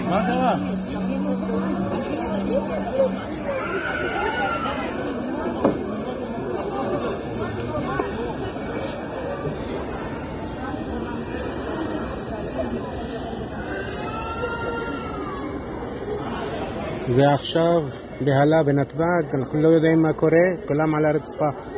מה קרה? זה עכשיו בהלה בנתב"ג, אנחנו לא יודעים מה קורה, כולם על הרצפה.